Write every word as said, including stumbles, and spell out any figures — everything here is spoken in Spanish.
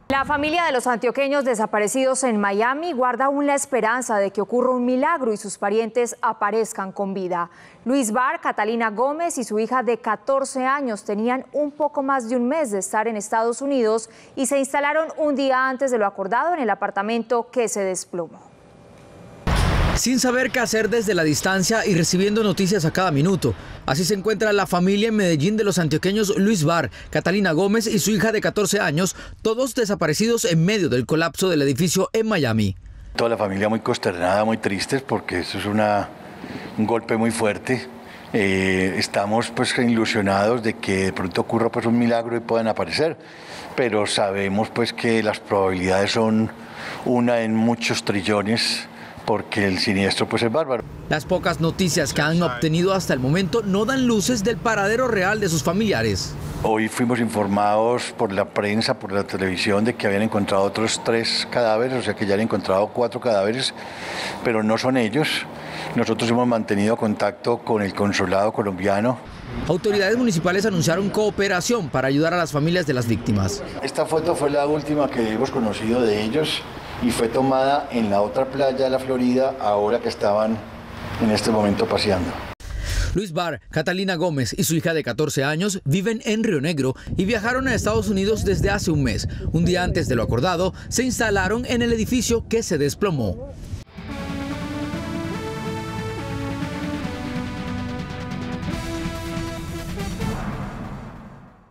La familia de los antioqueños desaparecidos en Miami guarda aún la esperanza de que ocurra un milagro y sus parientes aparezcan con vida. Luis Barr, Catalina Gómez y su hija de catorce años tenían un poco más de un mes de estar en Estados Unidos y se instalaron un día antes de lo acordado en el apartamento que se desplomó. Sin saber qué hacer desde la distancia y recibiendo noticias a cada minuto. Así se encuentra la familia en Medellín de los antioqueños Luis Barr, Catalina Gómez y su hija de catorce años, todos desaparecidos en medio del colapso del edificio en Miami. Toda la familia muy consternada, muy tristes, porque eso es una, un golpe muy fuerte. Eh, estamos pues ilusionados de que de pronto ocurra pues un milagro y puedan aparecer, pero sabemos pues que las probabilidades son una en muchos trillones, porque el siniestro pues es bárbaro. Las pocas noticias que han obtenido hasta el momento no dan luces del paradero real de sus familiares. Hoy fuimos informados por la prensa, por la televisión, de que habían encontrado otros tres cadáveres, o sea que ya han encontrado cuatro cadáveres, pero no son ellos. Nosotros hemos mantenido contacto con el consulado colombiano. Autoridades municipales anunciaron cooperación para ayudar a las familias de las víctimas. Esta foto fue la última que hemos conocido de ellos y fue tomada en la otra playa de la Florida, ahora que estaban en este momento paseando. Luis Barr, Catalina Gómez y su hija de catorce años viven en Río Negro y viajaron a Estados Unidos desde hace un mes. Un día antes de lo acordado, se instalaron en el edificio que se desplomó.